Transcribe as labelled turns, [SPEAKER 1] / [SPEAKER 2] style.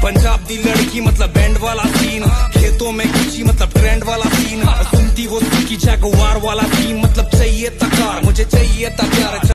[SPEAKER 1] पंजाब दी लड़की मतलब बैंड वाला सीन, खेतों में गुची मतलब ट्रेंड वाला सीन, सुनती वो सुखी जैगुआर वाला सीन, मतलब चाहिए तकार मुझे चाहिए था प्यार।